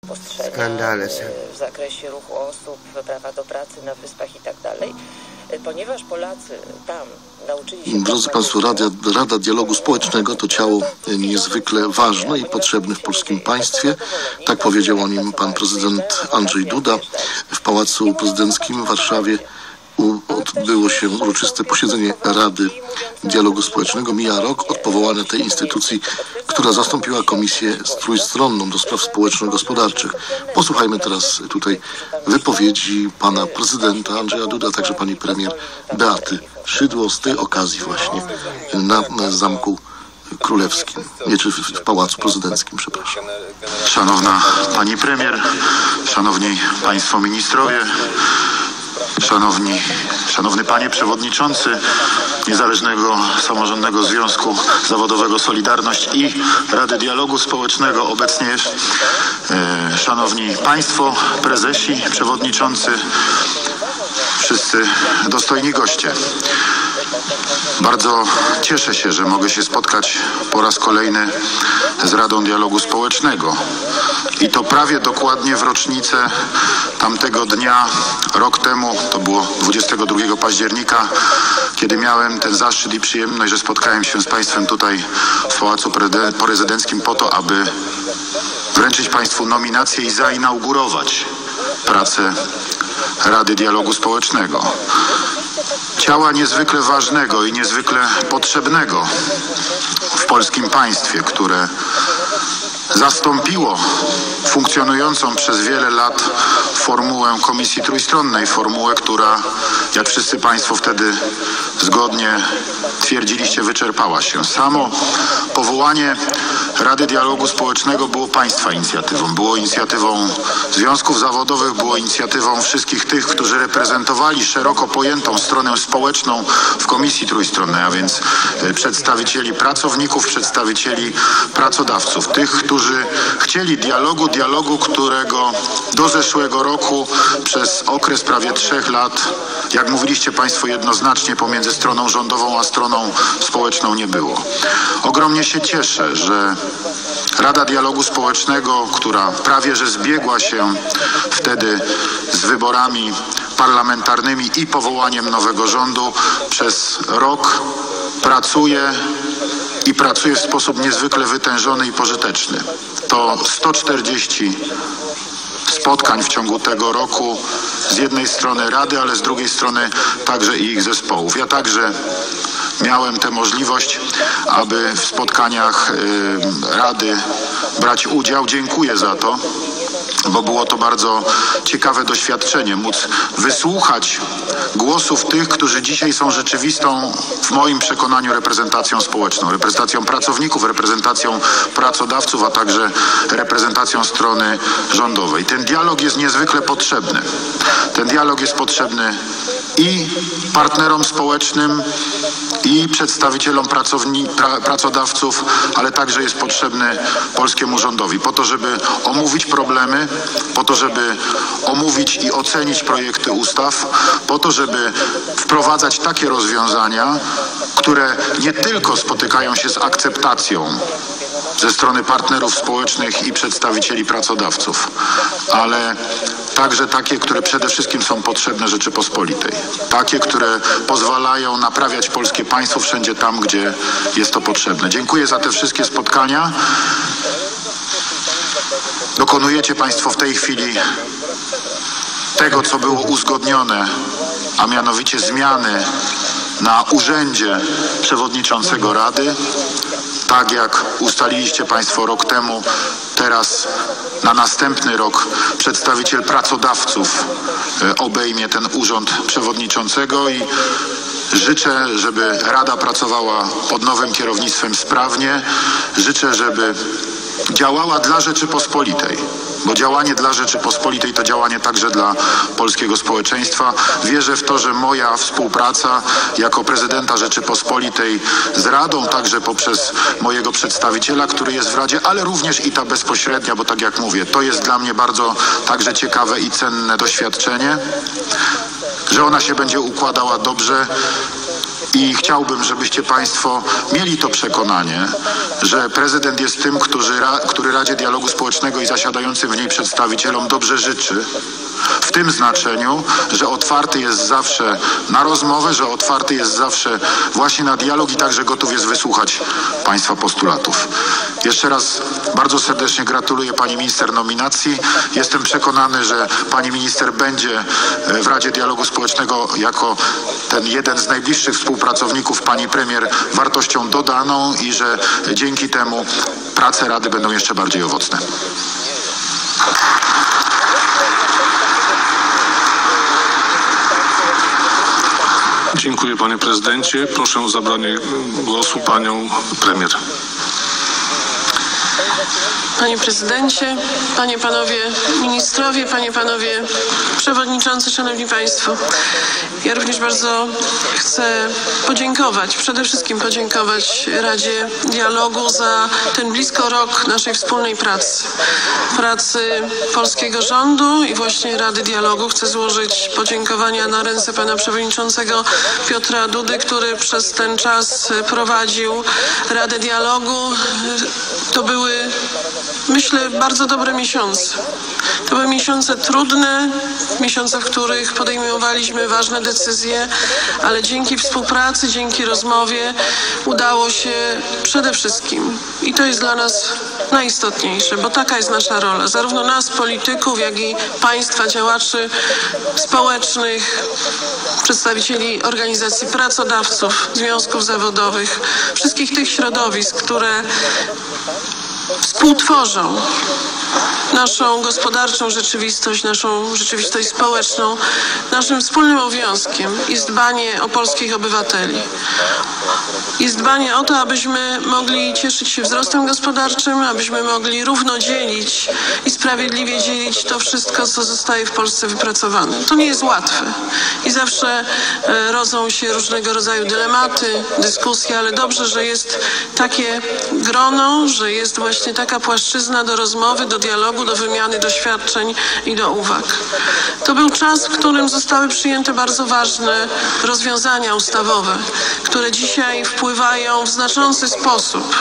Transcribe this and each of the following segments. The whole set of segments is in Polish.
skandale w zakresie ruchu osób, prawa do pracy na wyspach i tak dalej, ponieważ Polacy tam nauczyli się... Drodzy Państwo, Rada Dialogu Społecznego to ciało niezwykle ważne i potrzebne w polskim państwie. Tak powiedział o nim pan prezydent Andrzej Duda. W Pałacu Prezydenckim w Warszawie odbyło się uroczyste posiedzenie Rady Dialogu Społecznego. Mija rok od powołania tej instytucji, która zastąpiła Komisję Trójstronną do spraw społeczno-gospodarczych. Posłuchajmy teraz tutaj wypowiedzi pana prezydenta Andrzeja Duda, także pani premier Beaty Szydło z tej okazji właśnie na Zamku Królewskim, nie, czy w Pałacu Prezydenckim, przepraszam. Szanowna pani premier, szanowni państwo ministrowie, szanowny panie przewodniczący Niezależnego Samorządnego Związku Zawodowego Solidarność i Rady Dialogu Społecznego, obecnie szanowni państwo prezesi, przewodniczący, wszyscy dostojni goście. Bardzo cieszę się, że mogę się spotkać po raz kolejny z Radą Dialogu Społecznego. I to prawie dokładnie w rocznicę tamtego dnia, rok temu, to było 22 października, kiedy miałem ten zaszczyt i przyjemność, że spotkałem się z państwem tutaj w Pałacu Prezydenckim po to, aby wręczyć państwu nominację i zainaugurować pracę Rady Dialogu Społecznego. Ciała niezwykle ważnego i niezwykle potrzebnego w polskim państwie, które zastąpiło funkcjonującą przez wiele lat formułę Komisji Trójstronnej, formułę, która, jak wszyscy państwo wtedy zgodnie twierdziliście, wyczerpała się. Samo powołanie Rady Dialogu Społecznego było państwa inicjatywą, było inicjatywą związków zawodowych, było inicjatywą wszystkich tych, którzy reprezentowali szeroko pojętą stronę społeczną w Komisji Trójstronnej, a więc przedstawicieli pracowników, przedstawicieli pracodawców, tych, którzy chcieli dialogu, którego do zeszłego roku przez okres prawie 3 lat, jak mówiliście państwo jednoznacznie, pomiędzy stroną rządową a stroną społeczną nie było. Ogromnie się cieszę, że Rada Dialogu Społecznego, która prawie że zbiegła się wtedy z wyborami parlamentarnymi i powołaniem nowego rządu, przez rok pracuje w sposób niezwykle wytężony i pożyteczny. To 140 spotkań w ciągu tego roku, z jednej strony Rady, ale z drugiej strony także i ich zespołów. Ja także miałem tę możliwość, aby w spotkaniach Rady brać udział. Dziękuję za to, bo było to bardzo ciekawe doświadczenie, móc wysłuchać głosów tych, którzy dzisiaj są rzeczywistą, w moim przekonaniu, reprezentacją społeczną, reprezentacją pracowników, reprezentacją pracodawców, a także reprezentacją strony rządowej. Ten dialog jest niezwykle potrzebny. Ten dialog jest potrzebny i partnerom społecznym, i przedstawicielom pracodawców, ale także jest potrzebny polskiemu rządowi po to, żeby omówić problemy, po to, żeby omówić i ocenić projekty ustaw, po to, żeby wprowadzać takie rozwiązania, które nie tylko spotykają się z akceptacją ze strony partnerów społecznych i przedstawicieli pracodawców, ale także takie, które przede wszystkim są potrzebne Rzeczypospolitej. Takie, które pozwalają naprawiać polskie państwo wszędzie tam, gdzie jest to potrzebne. Dziękuję za te wszystkie spotkania. Dokonujecie państwo w tej chwili tego, co było uzgodnione, a mianowicie zmiany na urzędzie przewodniczącego Rady. Tak jak ustaliliście państwo rok temu, teraz na następny rok przedstawiciel pracodawców obejmie ten urząd przewodniczącego i życzę, żeby Rada pracowała pod nowym kierownictwem sprawnie. Życzę, żeby działała dla Rzeczypospolitej, bo działanie dla Rzeczypospolitej to działanie także dla polskiego społeczeństwa. Wierzę w to, że moja współpraca jako prezydenta Rzeczypospolitej z Radą, także poprzez mojego przedstawiciela, który jest w Radzie, ale również i ta bezpośrednia, bo tak jak mówię, to jest dla mnie bardzo także ciekawe i cenne doświadczenie, że ona się będzie układała dobrze I chciałbym, żebyście Państwo mieli to przekonanie, że prezydent jest tym, który Radzie Dialogu Społecznego i zasiadającym w niej przedstawicielom dobrze życzy. W tym znaczeniu, że otwarty jest zawsze na rozmowę, że otwarty jest zawsze właśnie na dialog i także gotów jest wysłuchać Państwa postulatów. Jeszcze raz bardzo serdecznie gratuluję Pani Minister nominacji. Jestem przekonany, że Pani Minister będzie w Radzie Dialogu Społecznego jako ten jeden z najbliższych współpracowników Pani Premier wartością dodaną i że dzięki temu prace Rady będą jeszcze bardziej owocne. Dziękuję panie prezydencie. Proszę o zabranie głosu panią premier. Panie prezydencie, panie, panowie ministrowie, panie, panowie przewodniczący, szanowni państwo. Ja również bardzo chcę podziękować, przede wszystkim podziękować Radzie Dialogu za ten blisko rok naszej wspólnej pracy polskiego rządu i właśnie Rady Dialogu. Chcę złożyć podziękowania na ręce pana przewodniczącego Piotra Dudy, który przez ten czas prowadził Radę Dialogu. To były, myślę, bardzo dobre miesiące. To były miesiące trudne, miesiące, w których podejmowaliśmy ważne decyzje, ale dzięki współpracy, dzięki rozmowie udało się przede wszystkim, i to jest dla nas najistotniejsze, bo taka jest nasza rola, zarówno nas, polityków, jak i państwa, działaczy społecznych, przedstawicieli organizacji pracodawców, związków zawodowych, wszystkich tych środowisk, które współtworzą naszą gospodarczą rzeczywistość, naszą rzeczywistość społeczną. Naszym wspólnym obowiązkiem jest dbanie o polskich obywateli. Jest dbanie o to, abyśmy mogli cieszyć się wzrostem gospodarczym, abyśmy mogli równo dzielić i sprawiedliwie dzielić to wszystko, co zostaje w Polsce wypracowane. To nie jest łatwe i zawsze rodzą się różnego rodzaju dylematy, dyskusje, ale dobrze, że jest takie grono, że jest właśnie taka płaszczyzna do rozmowy, do dialogu, do wymiany doświadczeń i do uwag. To był czas, w którym zostały przyjęte bardzo ważne rozwiązania ustawowe, które dzisiaj wpływają w znaczący sposób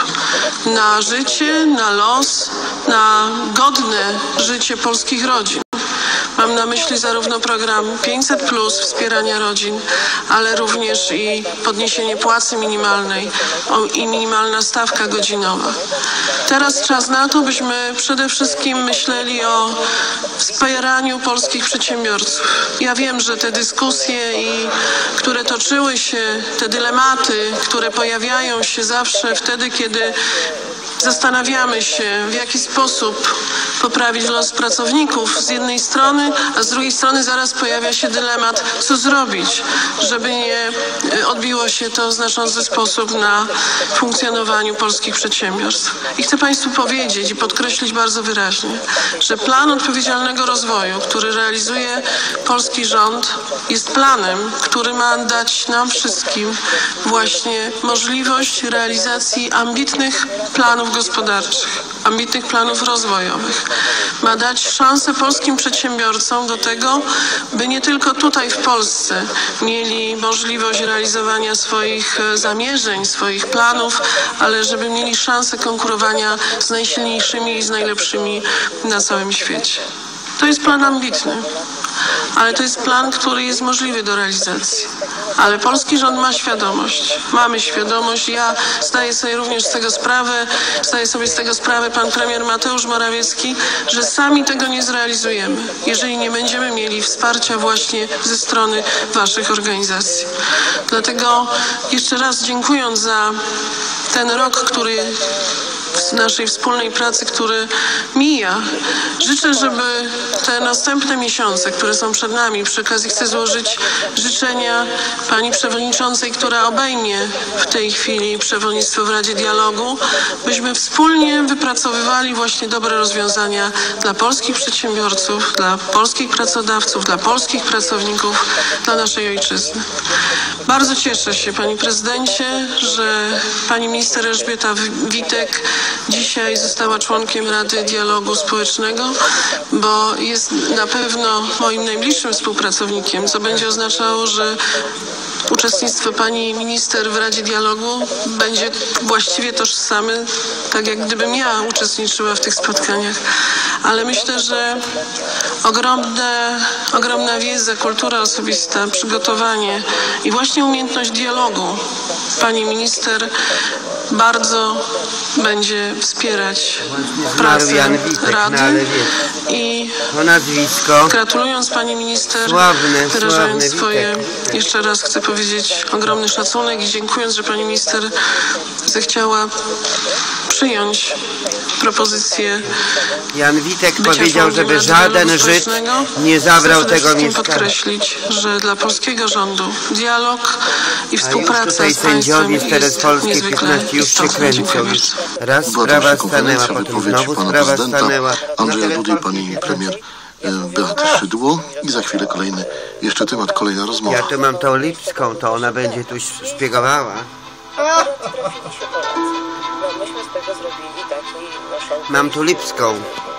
na życie, na los, na godne życie polskich rodzin. Mam na myśli zarówno program 500+, wspierania rodzin, ale również i podniesienie płacy minimalnej i minimalna stawka godzinowa. Teraz czas na to, byśmy przede wszystkim myśleli o wspieraniu polskich przedsiębiorców. Ja wiem, że te dyskusje, które toczyły się, te dylematy, które pojawiają się zawsze wtedy, kiedy zastanawiamy się, w jaki sposób poprawić los pracowników z jednej strony, a z drugiej strony zaraz pojawia się dylemat, co zrobić, żeby nie odbiło się to w znaczący sposób na funkcjonowaniu polskich przedsiębiorstw. I chcę Państwu powiedzieć i podkreślić bardzo wyraźnie, że plan odpowiedzialnego rozwoju, który realizuje polski rząd, jest planem, który ma dać nam wszystkim właśnie możliwość realizacji ambitnych planów gospodarczych, ambitnych planów rozwojowych. Ma dać szansę polskim przedsiębiorcom do tego, by nie tylko tutaj w Polsce mieli możliwość realizowania swoich zamierzeń, swoich planów, ale żeby mieli szansę konkurowania z najsilniejszymi i z najlepszymi na całym świecie. To jest plan ambitny, ale to jest plan, który jest możliwy do realizacji. Ale polski rząd ma świadomość, mamy świadomość. Ja zdaję sobie również z tego sprawę, zdaje sobie z tego sprawę pan premier Mateusz Morawiecki, że sami tego nie zrealizujemy, jeżeli nie będziemy mieli wsparcia właśnie ze strony waszych organizacji. Dlatego jeszcze raz dziękując za ten rok, z naszej wspólnej pracy, który mija. Życzę, żeby te następne miesiące, które są przed nami, przy okazji chcę złożyć życzenia pani przewodniczącej, która obejmie w tej chwili przewodnictwo w Radzie Dialogu, byśmy wspólnie wypracowywali właśnie dobre rozwiązania dla polskich przedsiębiorców, dla polskich pracodawców, dla polskich pracowników, dla naszej ojczyzny. Bardzo cieszę się, panie prezydencie, że pani minister Elżbieta Witek dzisiaj została członkiem Rady Dialogu Społecznego, bo jest na pewno moim najbliższym współpracownikiem, co będzie oznaczało, że uczestnictwo pani minister w Radzie Dialogu będzie właściwie tożsame, tak jak gdybym ja uczestniczyła w tych spotkaniach. Ale myślę, że ogromna wiedza, kultura osobista, przygotowanie i właśnie umiejętność dialogu pani minister bardzo będzie wspierać pracę Rady i gratulując pani minister, wyrażając swoje, jeszcze raz chcę powiedzieć, ogromny szacunek i dziękując, że pani minister zechciała przyjąć propozycję Jan Witek powiedział, żeby żaden Żyd nie zabrał tego mieszkania. Podkreślić, że dla polskiego rządu dialog i współpraca z państwem jest niezwykle już się kręcą. Raz sprawa stanęła, potem znowu sprawa stanęła. Andrzeja Dudy i pani premier Beaty Szydło i za chwilę kolejny jeszcze temat, kolejna rozmowa. Ja tu mam tą Lipską, to ona będzie tu szpiegowała. Myśmy z tego zrobili taki Mam tu Lipską.